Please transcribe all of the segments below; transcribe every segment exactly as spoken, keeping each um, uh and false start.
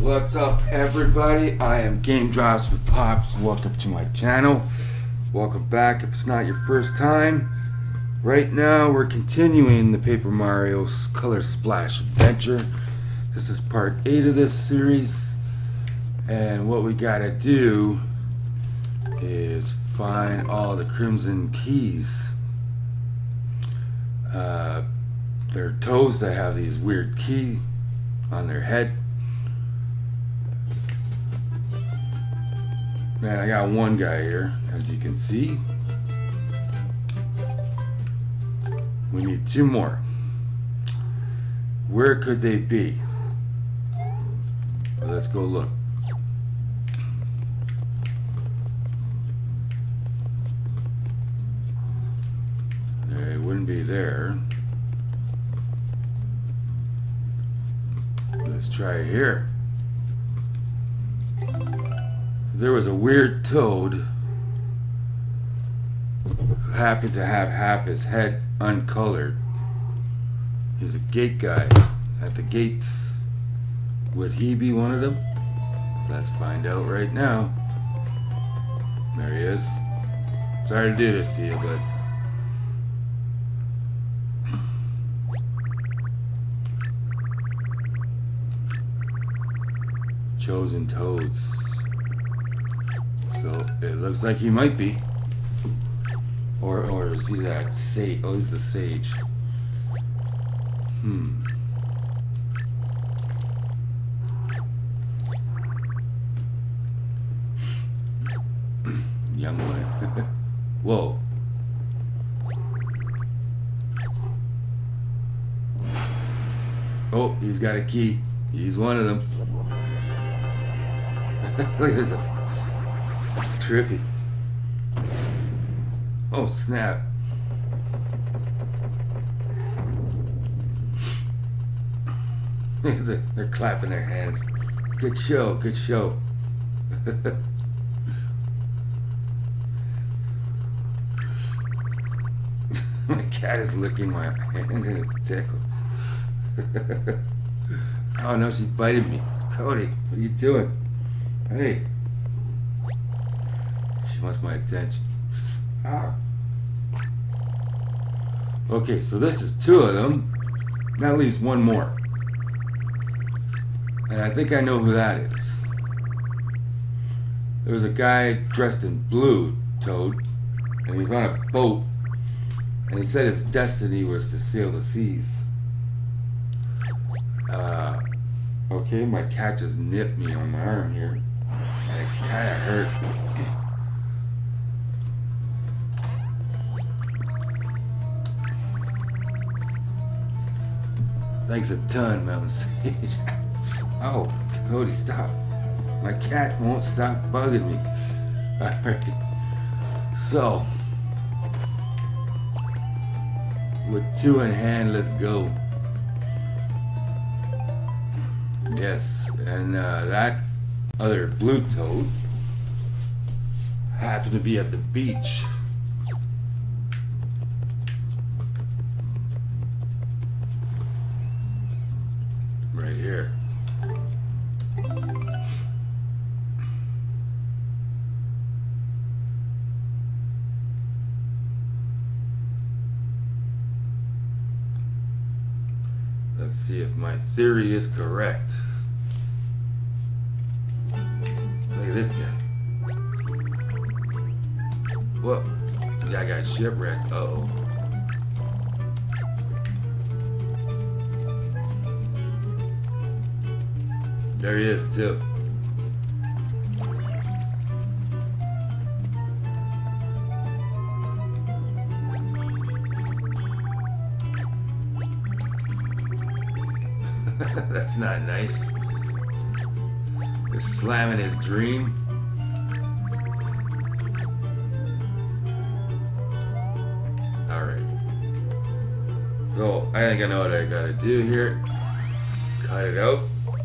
What's up, everybody? I am Game Drops with Pops. Welcome to my channel. Welcome back if it's not your first time. Right now we're continuing the Paper Mario Color Splash Adventure. This is part eight of this series, and what we gotta do is find all the Crimson Keys. Uh, they're toads that have these weird keys on their head. Man, I got one guy here, as you can see. We need two more. Where could they be? Well, let's go look. They wouldn't be there. Let's try it here. There was a weird toad who happened to have half his head uncolored. He's a gate guy at the gate. Would he be one of them? Let's find out right now. There he is. Sorry to do this to you, but chosen toads. So it looks like he might be. Or or is he that sage? Oh, he's the sage. Hmm. Young one. Whoa. Oh, he's got a key. He's one of them. Look at this. Trippy. Oh, snap. They're clapping their hands. Good show, good show. My cat is licking my hand and it tickles. Oh no, she's biting me. Cody, what are you doing? Hey. She wants my attention. Ah. Okay, so this is two of them. That leaves one more. And I think I know who that is. There was a guy dressed in blue, Toad, and he was on a boat, and he said his destiny was to sail the seas. Uh, okay, my cat just nipped me on my arm here, and it kind of hurt. Thanks a ton, Mountain Sage. Oh, Cody, stop. My cat won't stop bugging me. Alright. So, with two in hand, let's go. Yes, and uh, that other blue toad happened to be at the beach. Right here. Let's see if my theory is correct. Look at this guy. Whoa. Yeah, I got shipwrecked. Uh-oh. There he is, too. That's not nice. They're slamming his dream. Alright. So, I think I know what I gotta do here. Cut it out.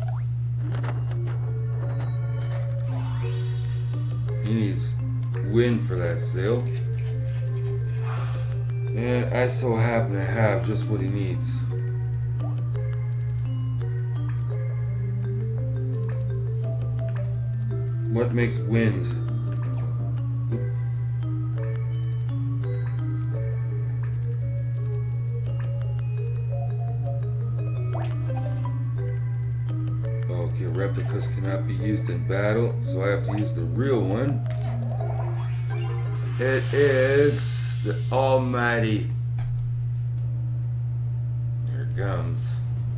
He needs wind for that sail. And I so happen to have just what he needs. What makes wind? Okay, replicas cannot be used in battle, so I have to use the real one. It is the almighty. Here it comes.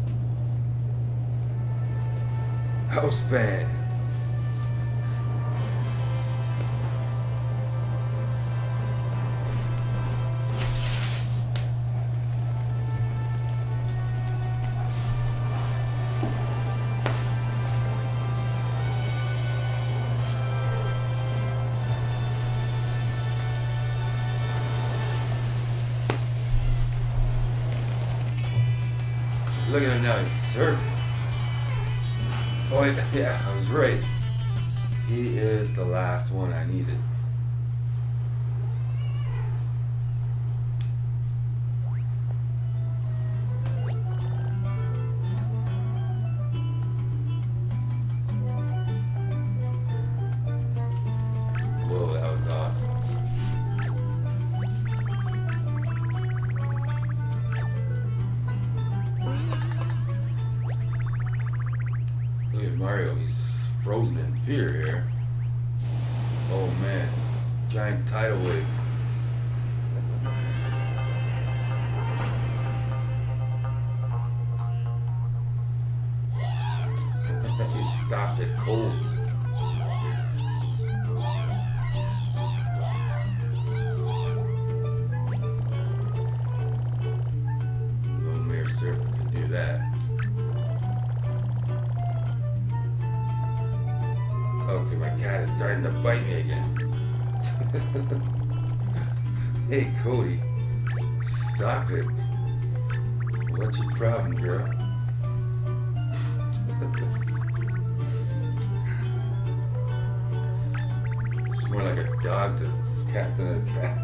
House fan. Look at him now, he's surfing. Oh, yeah, I was right. He is the last one I needed. Whoa, that was awesome. Look at Mario, he's frozen in fear here. Oh man, giant tidal wave. He stopped it cold. No mere serpent can do that. Okay, my cat is starting to bite me again. Hey, Cody. Stop it. What's your problem, girl? It's more like a dog to a cat than a cat.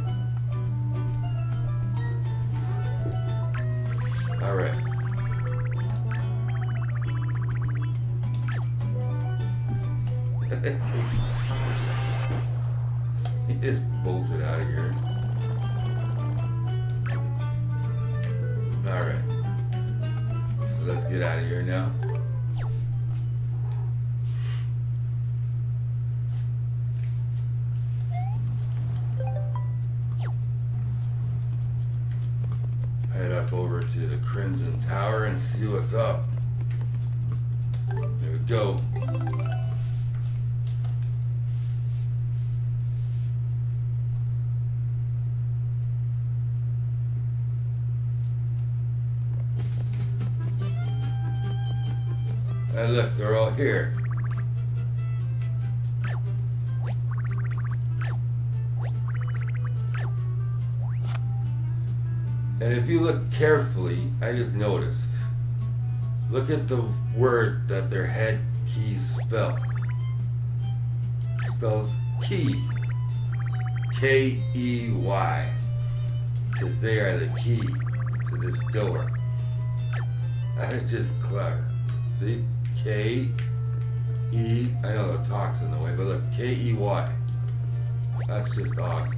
Alright. He just bolted out of here. Alright. So let's get out of here now. Head up over to the Crimson Tower and see what's up. There we go. And look, they're all here. And if you look carefully, I just noticed. Look at the word that their head keys spell. Spells key. K E Y. Because they are the key to this door. That is just clever. See? K E, I know the talk's in the way, but look, K E Y. That's just awesome.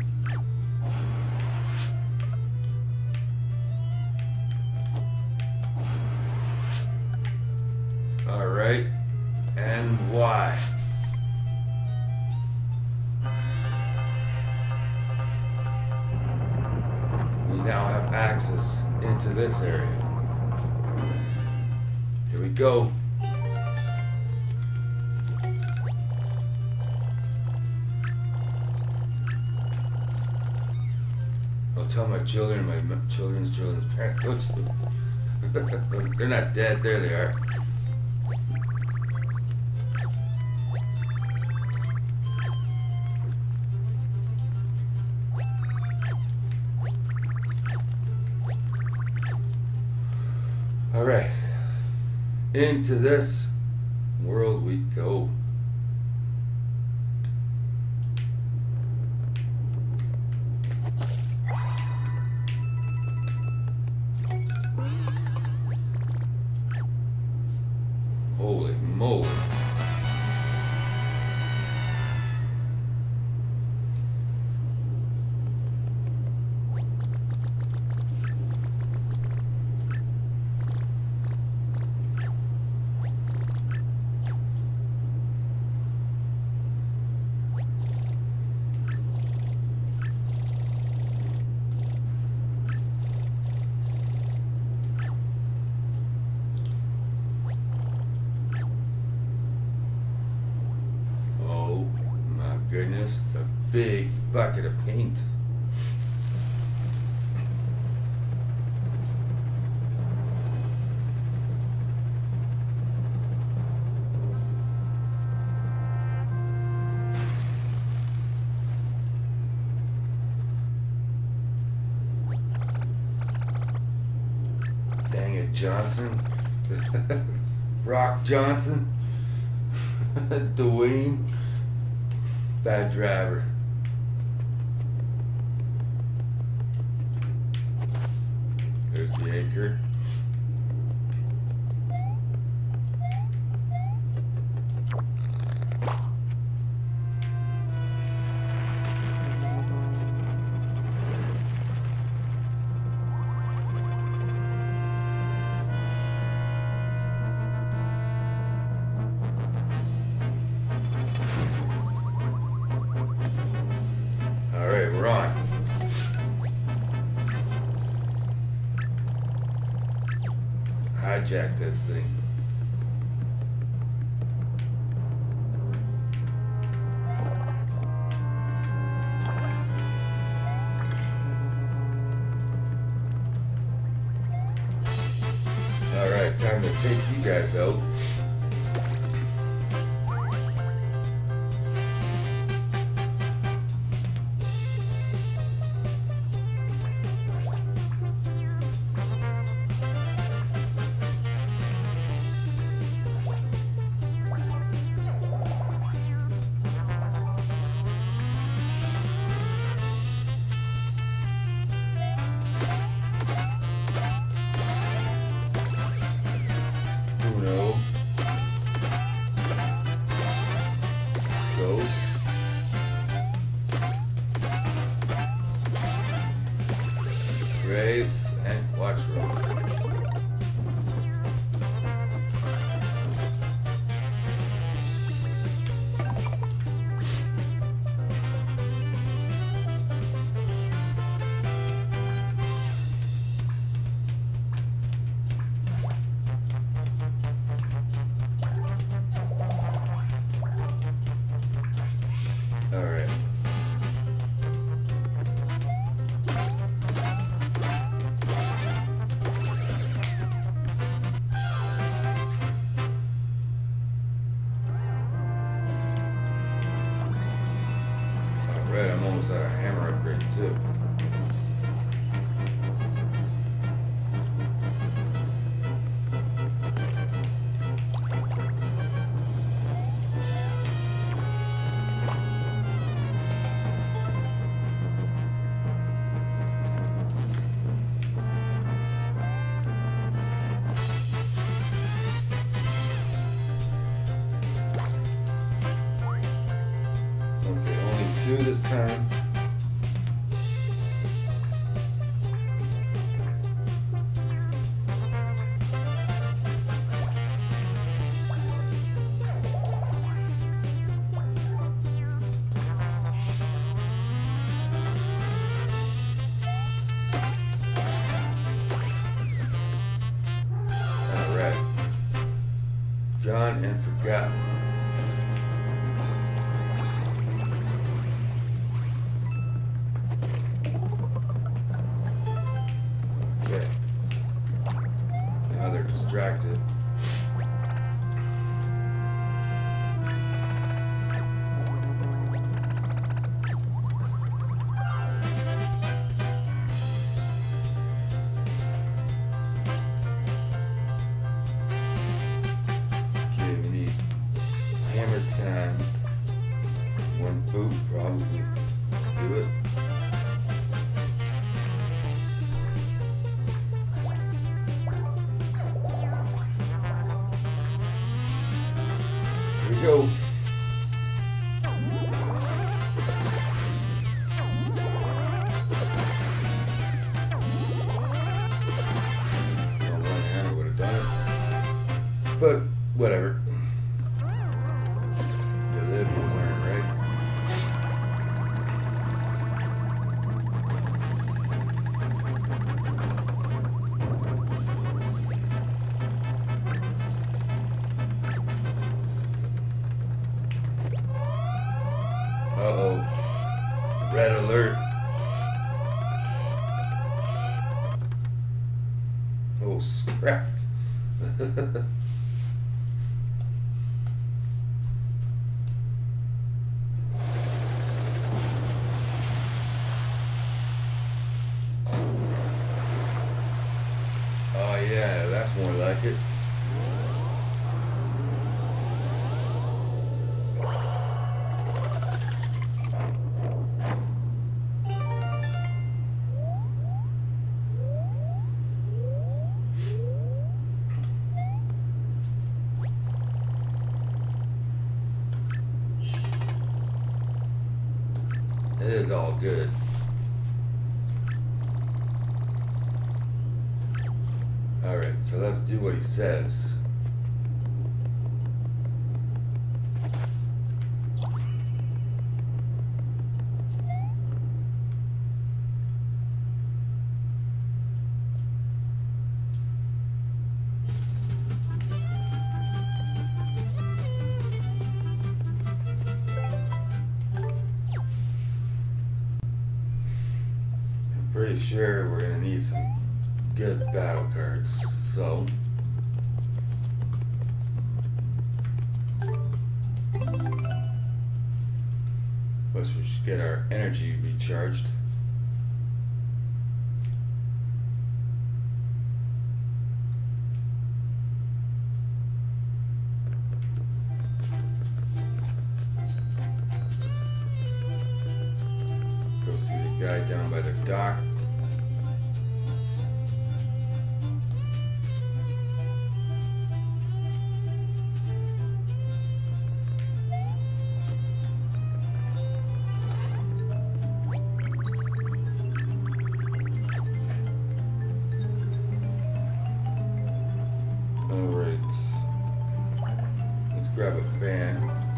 Alright, and Y. We now have access into this area. Here we go. I'll tell my children, my children's children's parents. They're not dead. There they are. All right. Into this world we go. Holy moly. goodness, it's a big bucket of paint. Dang it, Johnson. Rock Johnson. Dwayne. Bad driver. There's the anchor. Alright, we're on. Hijack this thing. Alright, time to take you guys out. Uno. Ghost. Graves and Quattro. All right. All right, I'm almost at a hammer upgrade too. Okay, only two this time. All right. Gone and forgotten. Okay. Now they're distracted. Okay, we need hammer time. One boot probably do it. Here we go. Well, one hammer would have done it. But whatever. You live, you learn, right? Uh-oh. Red alert. Oh, scrap. Oh yeah, that's more like it. It is all good. Alright, so let's do what he says. Pretty sure we're gonna need some good battle cards, so plus we should get our energy recharged. Go see the guy down by the dock. Alright, let's grab a fan.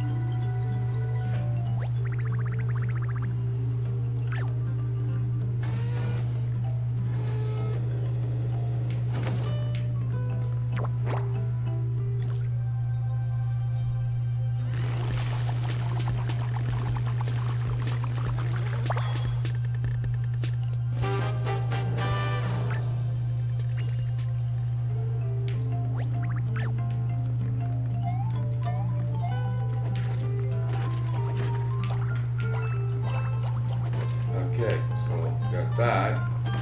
Okay, so got that.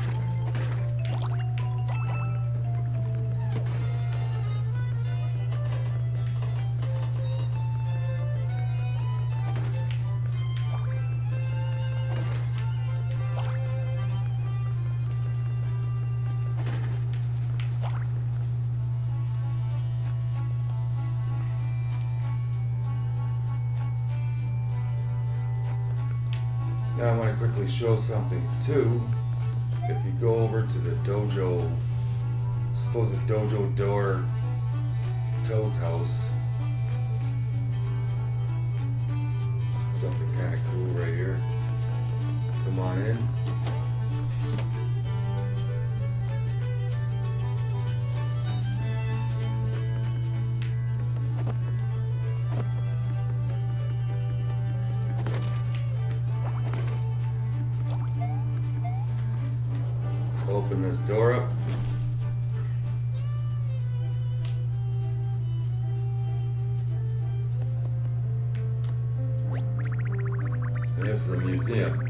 Now I want to quickly show something too. If you go over to the dojo, supposed dojo door, Toad's house, something kind of cool right here. Come on in. Open this door up. And this is a museum.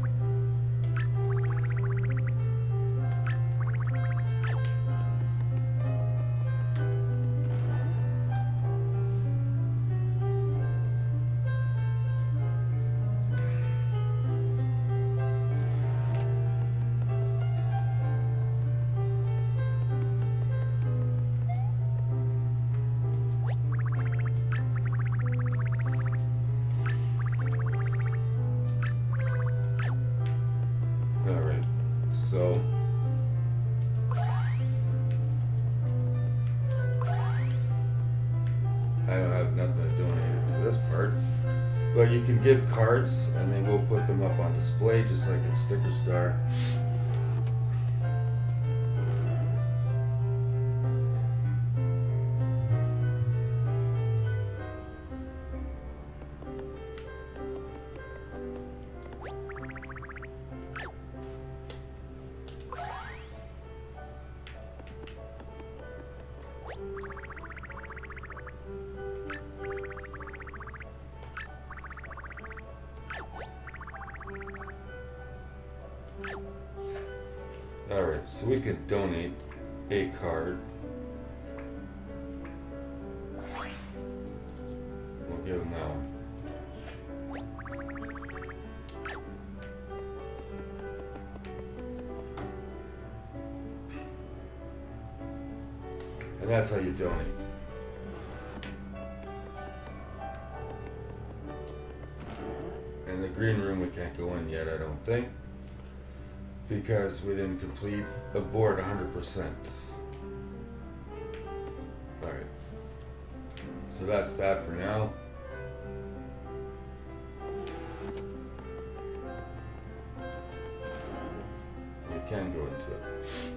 Alright, so I don't have nothing to donate to this part, but you can give cards and they will put them up on display just like in Sticker Star. Alright, so we could donate a card. We'll give him that one. And that's how you donate. And the green room we can't go in yet, I don't think. Because we didn't complete the board one hundred percent. Alright. So that's that for now. We can go into it.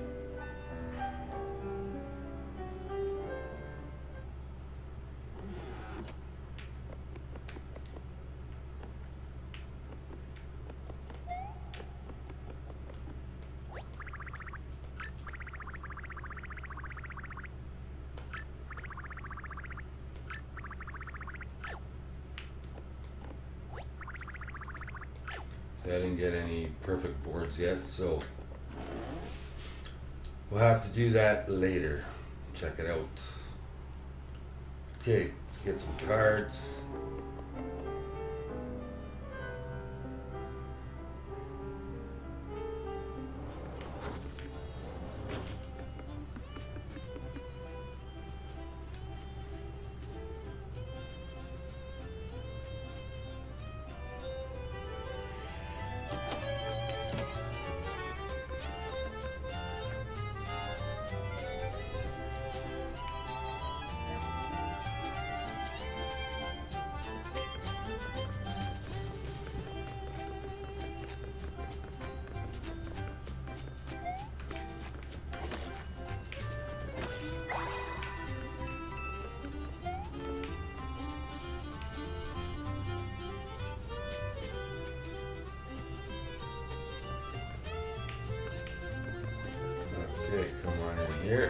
I didn't get any perfect boards yet, so we'll have to do that later. Check it out. Okay, let's get some cards. Okay, come on in here.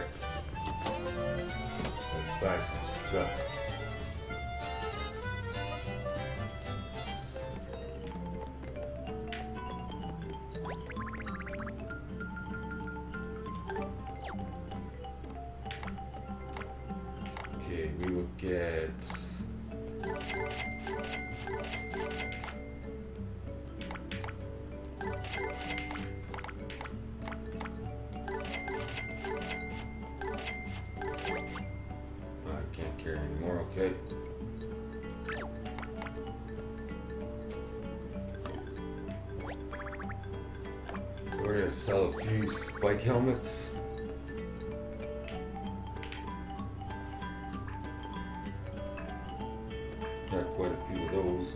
Let's buy some stuff. Okay, we will get anymore, okay. We're gonna sell a few spike helmets. Got quite a few of those.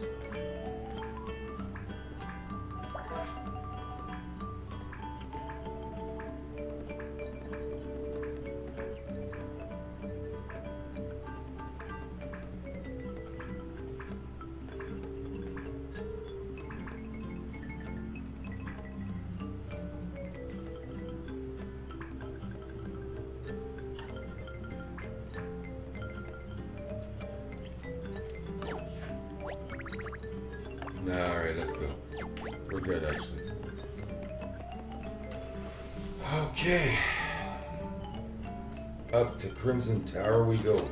Alright, let's go. We're good, actually. Okay. Up to Crimson Tower we go.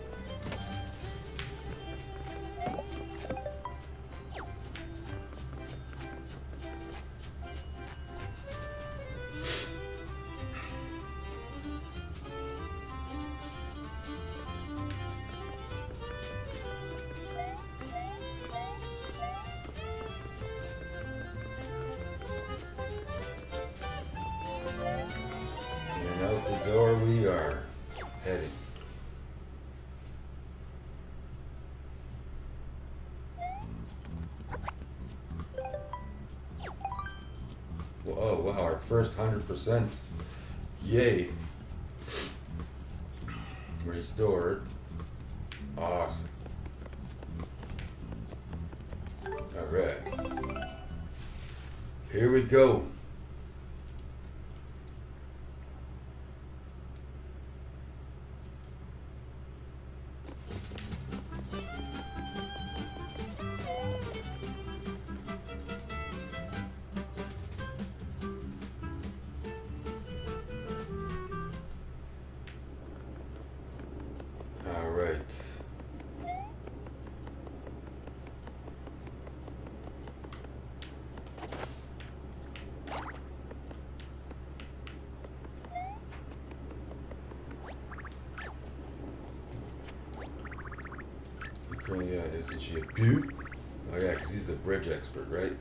And out the door we are heading. Oh wow, our first one hundred percent. Yay. Restored. Awesome. Alright. Here we go. right. Ukraine, isn't she a beaut? Oh yeah, because he's the bridge expert, right?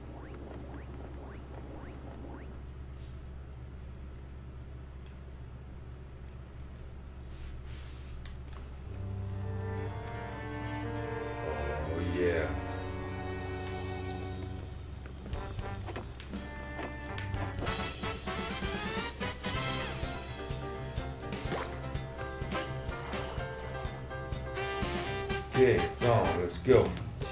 Oh yeah. Okay, it's on. Let's go.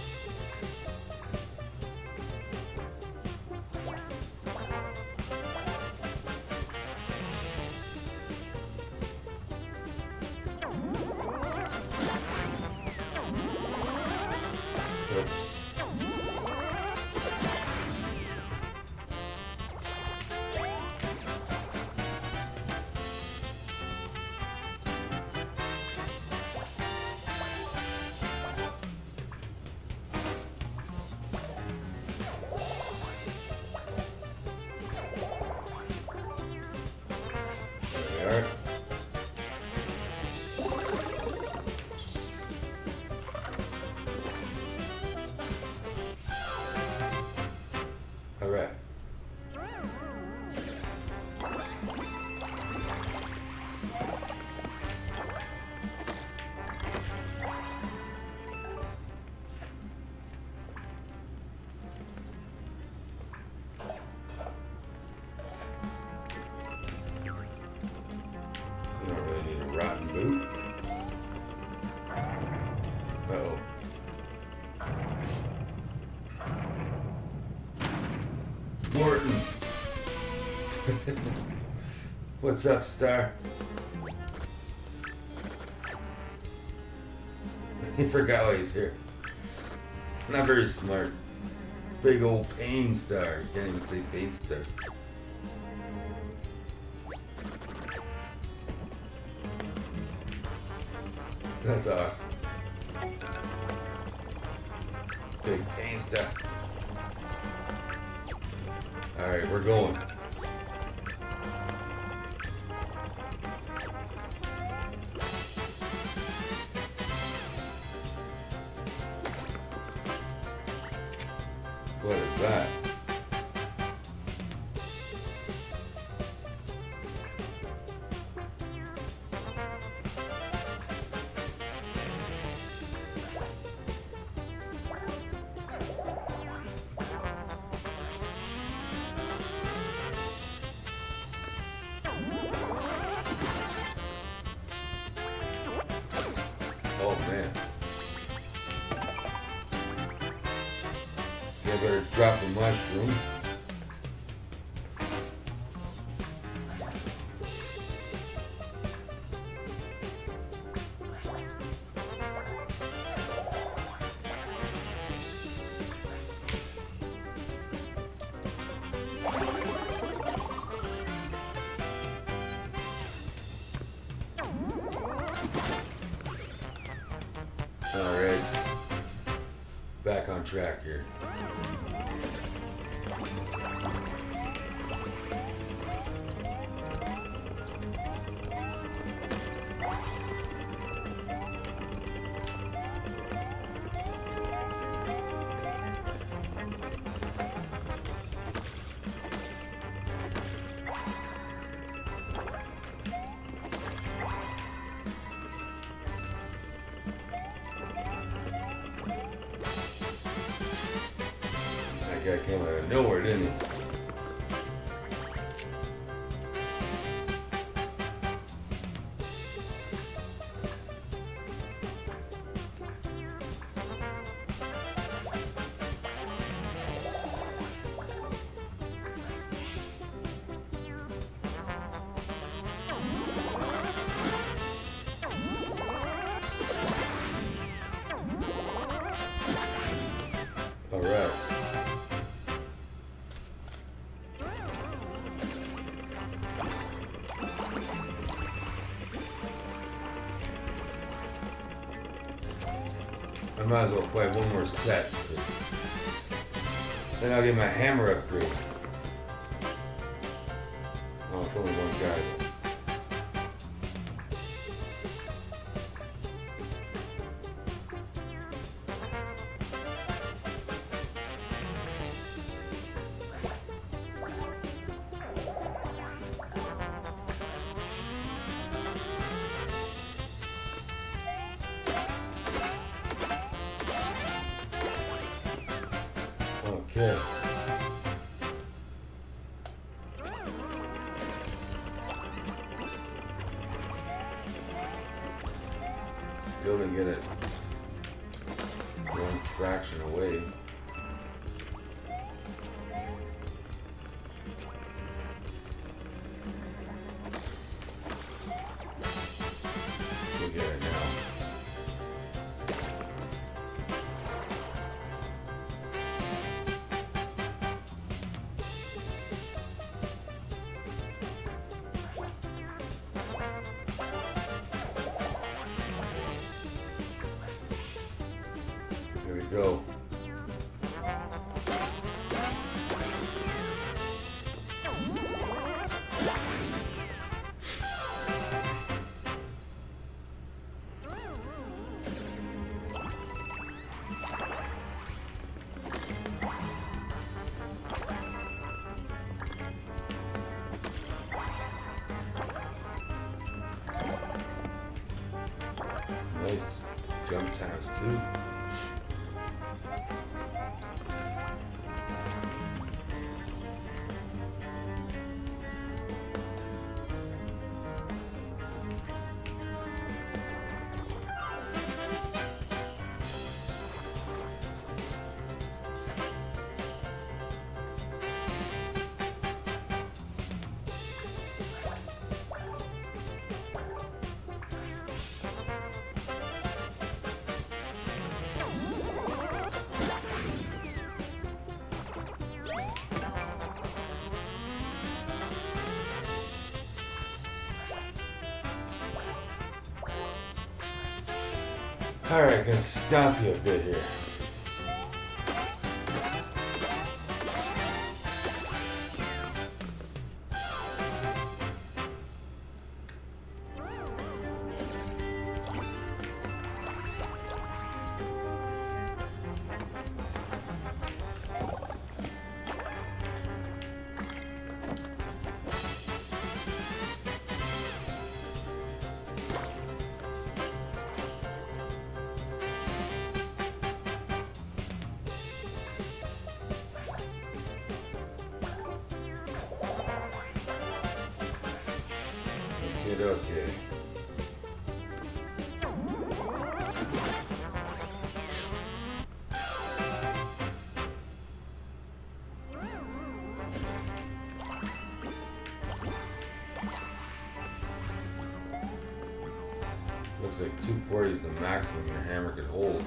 Oops. There we are. All right. We don't really need a rotten boot. Uh-oh. Morton! What's up, Star? He forgot why he's here. Not very smart. Big old pain star. You can't even say pain star. That's awesome. Big pain star. Alright, we're going. What is that? Oh man. You better drop a mushroom. Alright. Back on track here. That guy came out of nowhere, didn't he? All right. might as well play one more set. Then I'll get my hammer upgrade. Oh, it's only one guy though. Okay. Still didn't get it one fraction away. We'll get it now. Here we go. Nice jump times too. Alright, gonna stop you a bit here. Okay, okay. Looks like two forty is the maximum your hammer could hold.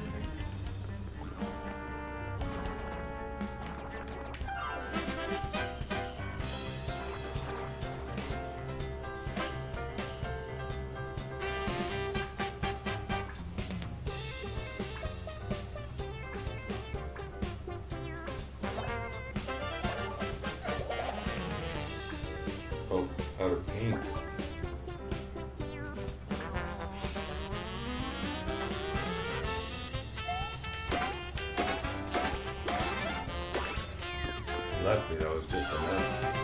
Oh, out of paint. Luckily, that was just enough.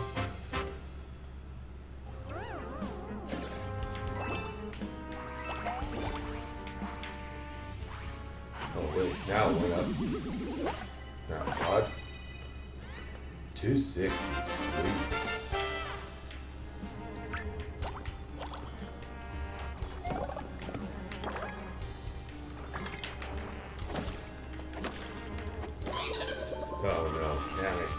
Oh wait, now it went up. Now odd. two sixty, sweet. Oh no, damn it.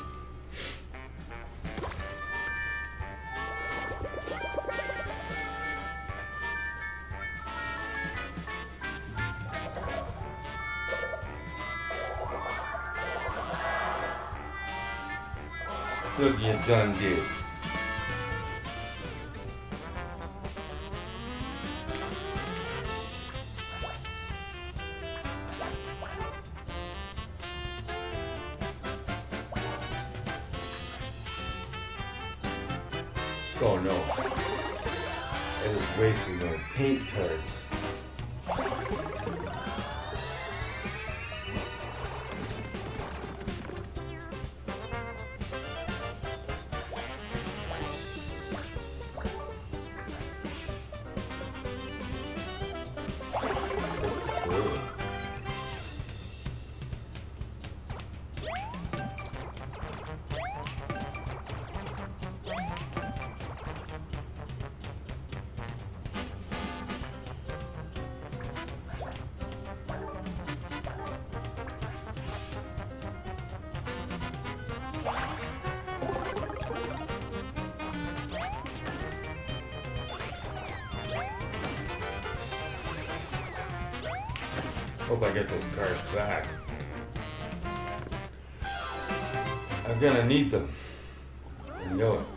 Look, you done did. Oh no. It is wasting those paint cards. Hope I get those cards back. I'm gonna need them. I know it.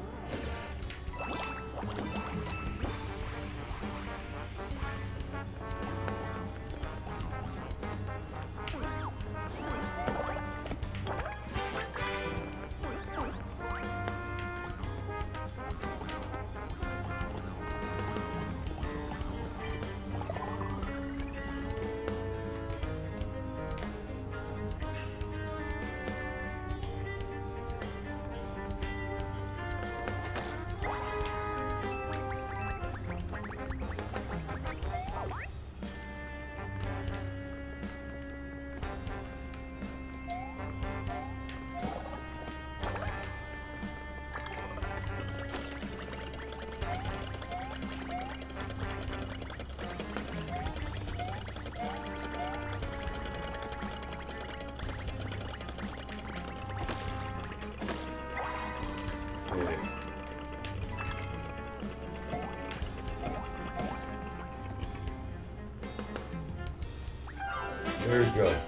There you go.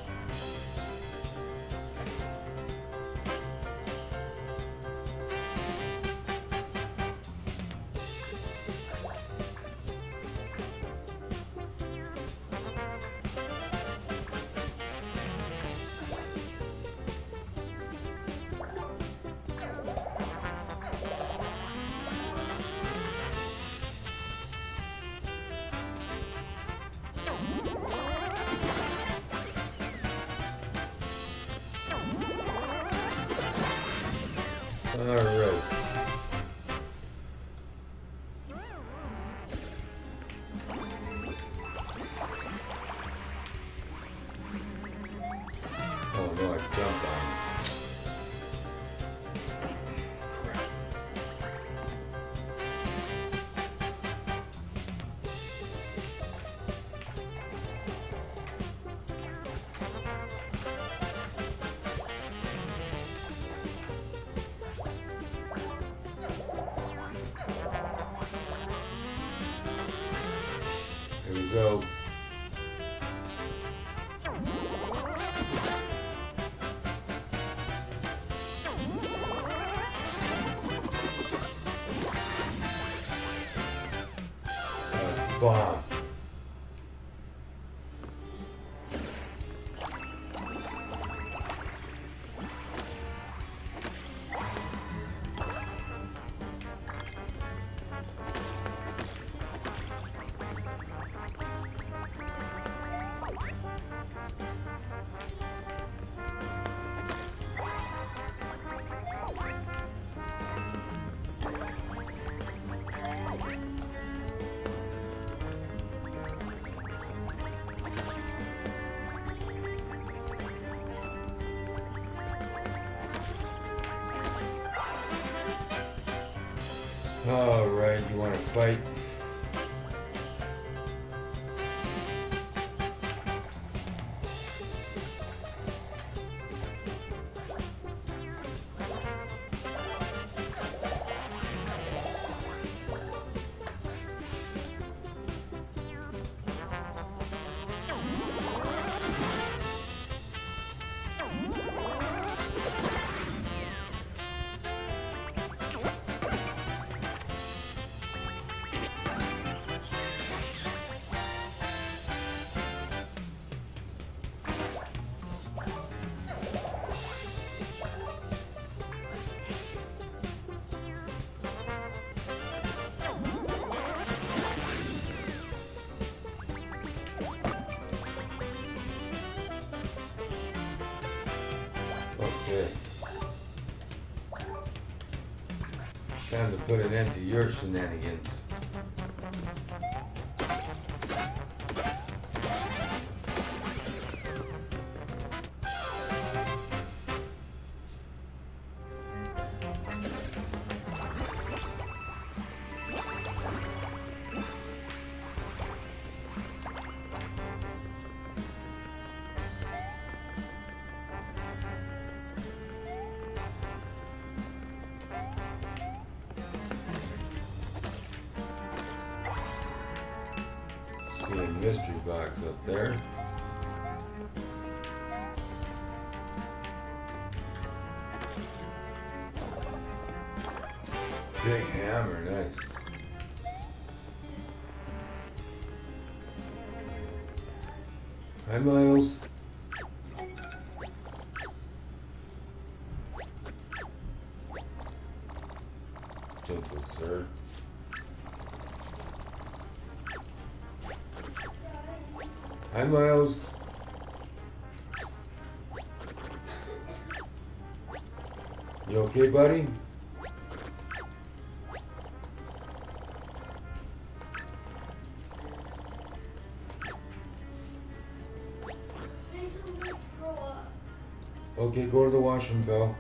All right. Oh no, I jumped on it. Crap. Here we go. Uh, bomb. All right, you want to fight? Okay. Time to put an end to your shenanigans. See a mystery box up there. Big hammer, nice. Hi, Miles. Gentle sir. Hi, Miles. You okay, buddy? Okay, go to the washroom, Belle.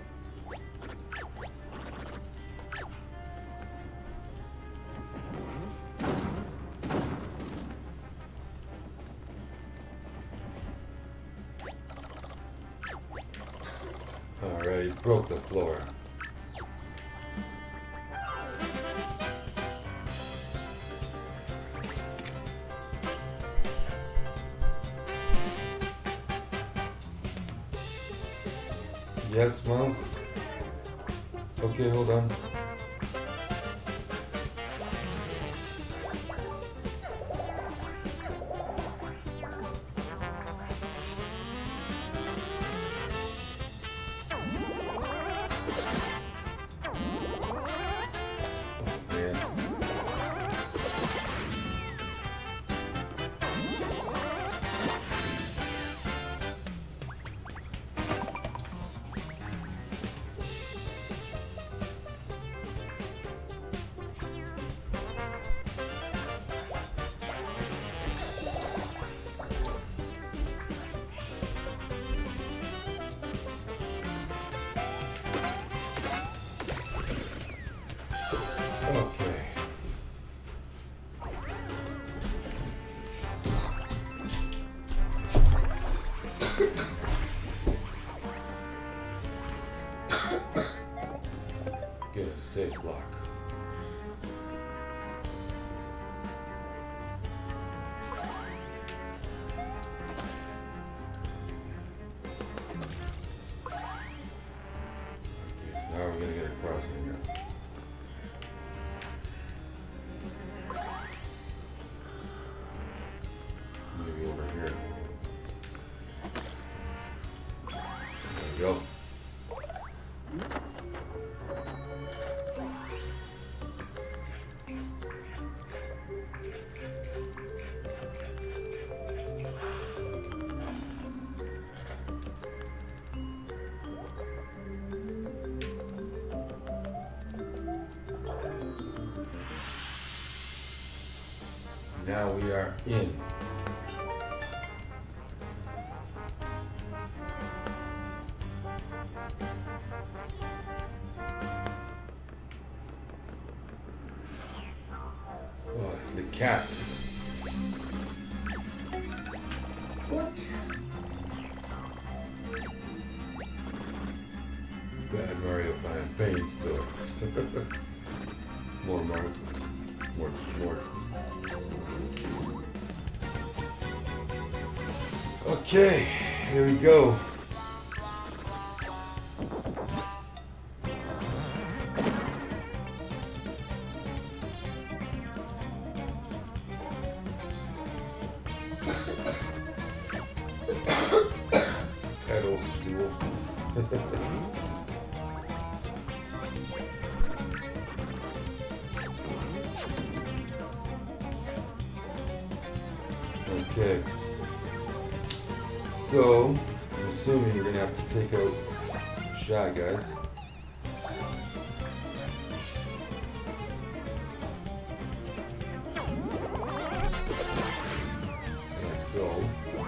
Alright, he broke the floor. Yes, Miles? Okay, hold on. Okay. Get a safe block. Okay, so how are we gonna get across here now? Maybe over here. There we go. Now we are in. Oh, the cat. What? Bad Mario fan, pain still. More Martins. More, more. Okay, here we go. Pedal stool. Okay. So, I'm assuming you're gonna have to take out Shy Guys. Like so.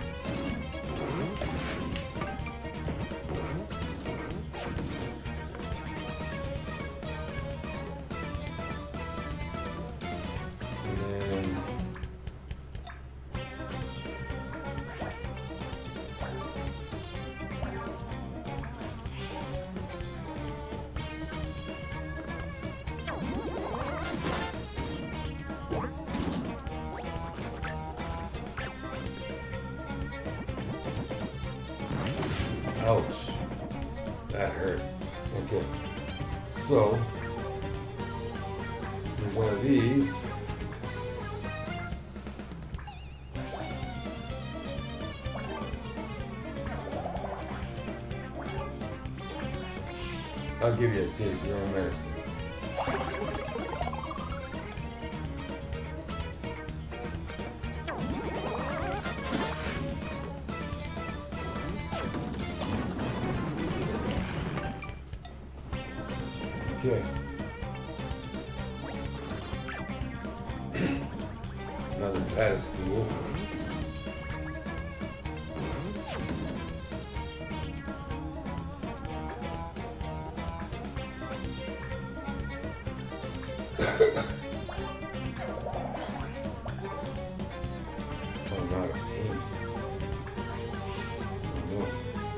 Ouch. That hurt. Okay. So, one of these. I'll give you a taste of your own medicine. Okay. Another pedestal. Oh, not a paint. Oh, no.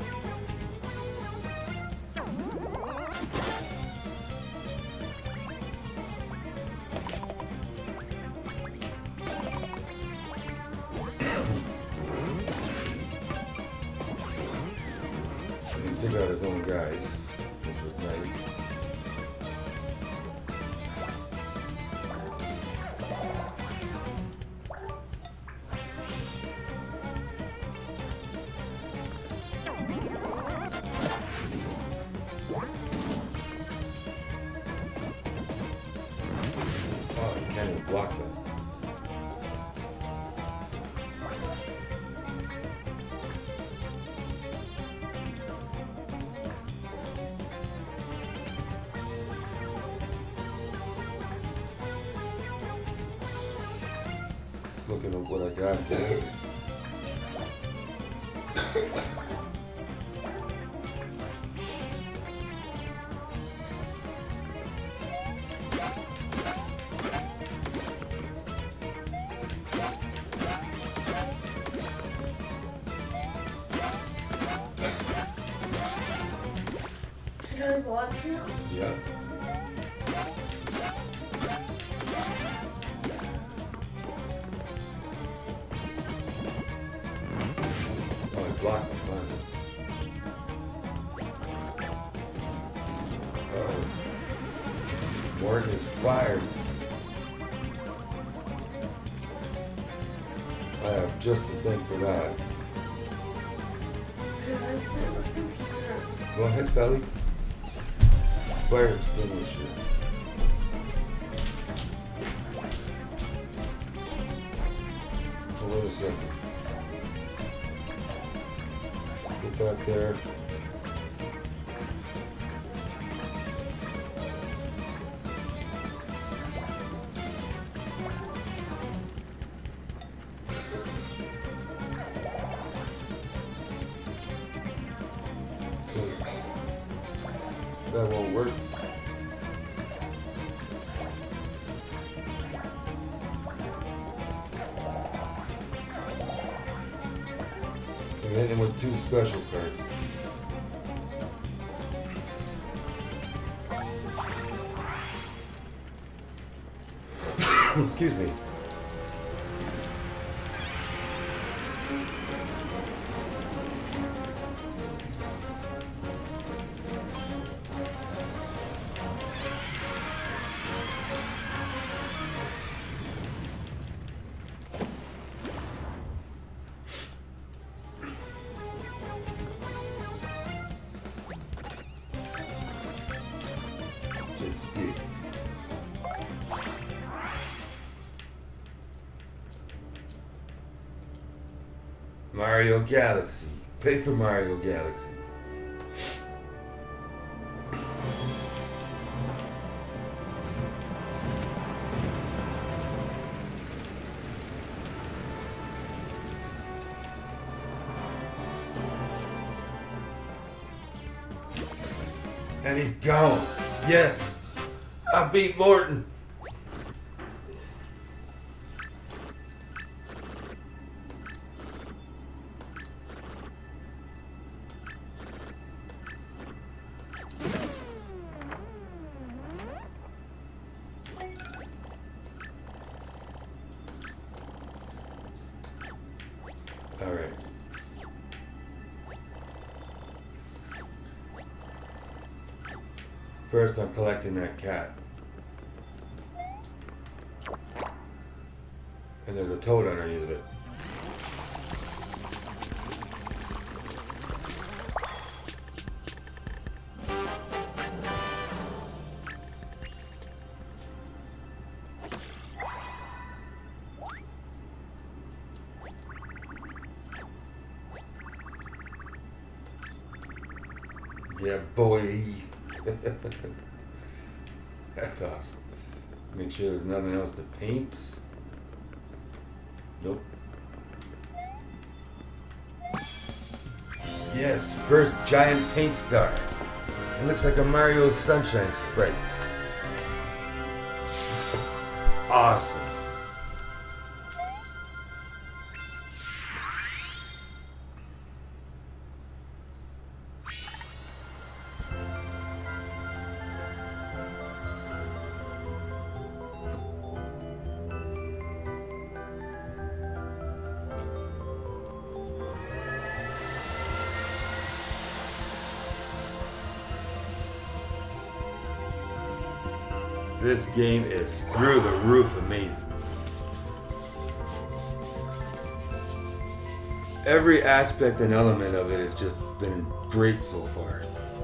He took out his own guys, which was nice. Oh, you can't even block that. Looking at what I got here. Should I watch now? Yeah. Oh, I blocked the planet. Uh-oh. Morton is fired. I have just a thing for that. Should I play with computer? Go ahead, Belly. Fire extinguisher. Hold on a second. Get that there. That won't work. And hit him with two special cards. Excuse me. Just stick. Mario Galaxy. Paper Mario Galaxy. And he's gone. Yes, I beat Morton. All right. First, I'm collecting that cat. And there's a toad underneath of it. Yeah, boy. That's awesome. Make sure there's nothing else to paint. Nope. Yes, first giant paint star. It looks like a Mario Sunshine sprite. Awesome. This game is through the roof amazing. Every aspect and element of it has just been great so far.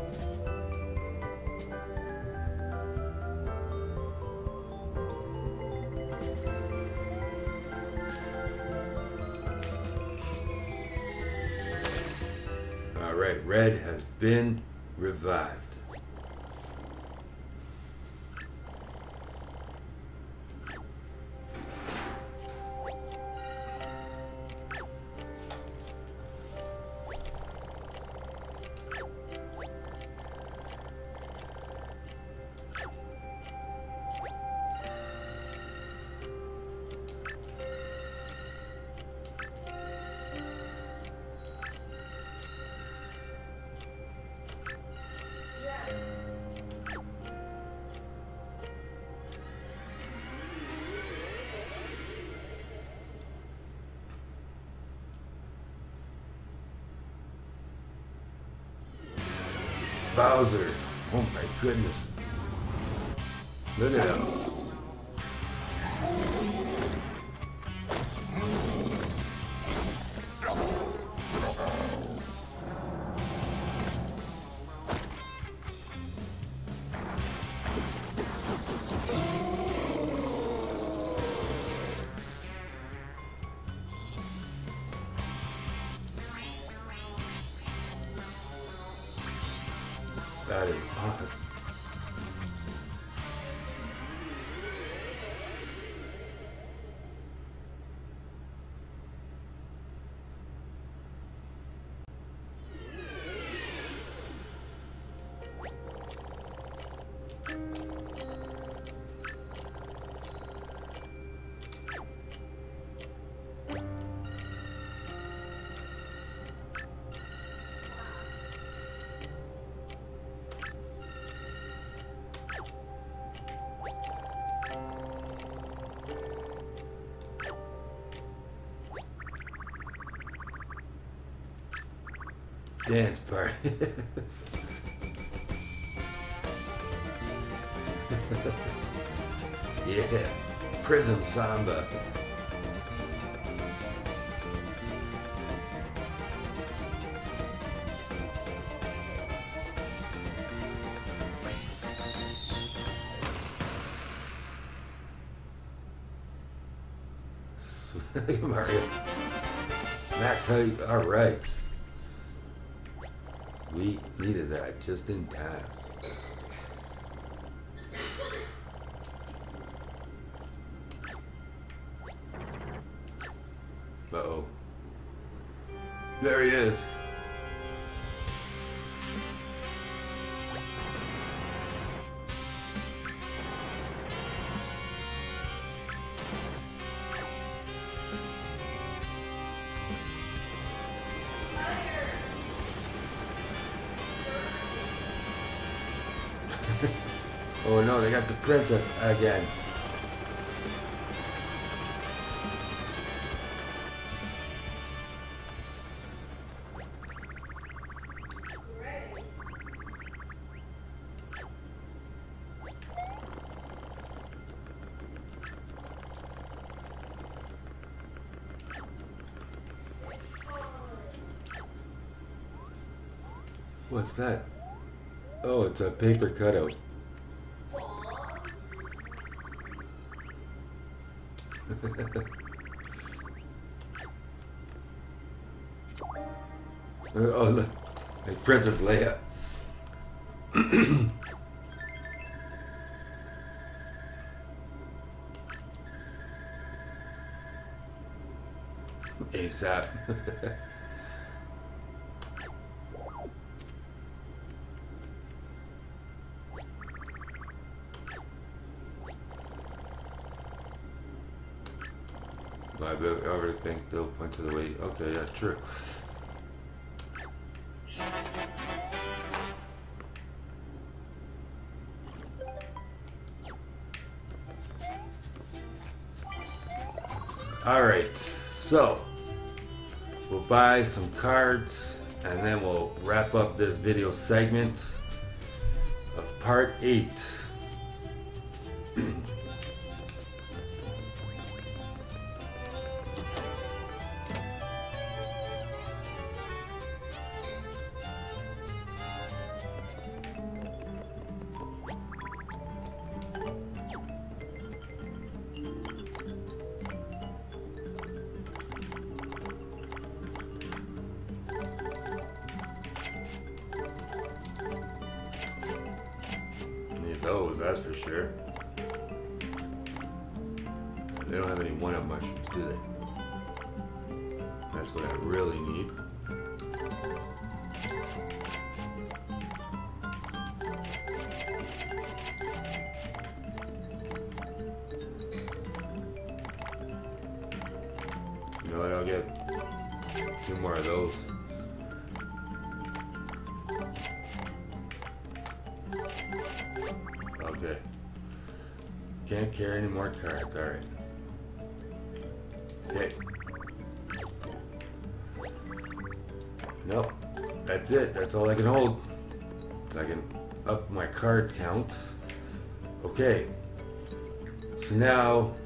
Alright, Red has been revived. Bowser. Oh my goodness. Look at him. That is awesome. Dance party. Yeah, Prism Samba. Mario. Max height, alright. We needed that just in time. Uh-oh. There he is. Oh no, they got the princess again. What's that? Oh, it's a paper cutout. Oh, look. Like Princess Leia. ASAP. I bet everything still point to the way. Okay, yeah, true. Alright, so we'll buy some cards and then we'll wrap up this video segment of part eight. Those, that's for sure. They don't have any one-up mushrooms, do they? That's what I really need. You know what, I'll get two more of those. Okay. Can't carry any more cards. Alright. Okay. Nope. That's it. That's all I can hold. I can up my card count. Okay. So now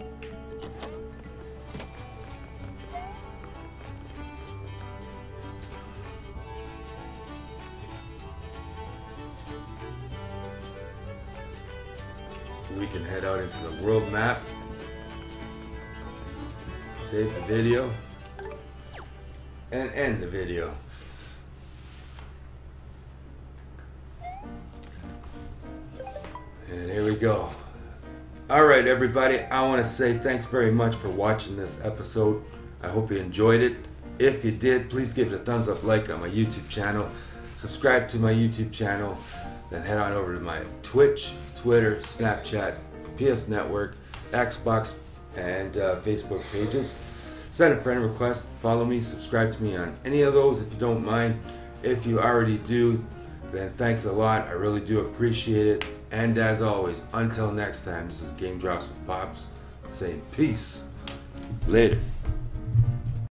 we can head out into the world map, save the video, and end the video. And here we go. Alright everybody, I want to say thanks very much for watching this episode. I hope you enjoyed it. If you did, please give it a thumbs up, like on my YouTube channel, subscribe to my YouTube channel, then head on over to my Twitch, Twitter, Snapchat, P S Network, Xbox, and uh, Facebook pages. Send a friend request, follow me, subscribe to me on any of those if you don't mind. If you already do, then thanks a lot. I really do appreciate it. And as always, until next time, this is Game Drops with Pops saying peace. Later.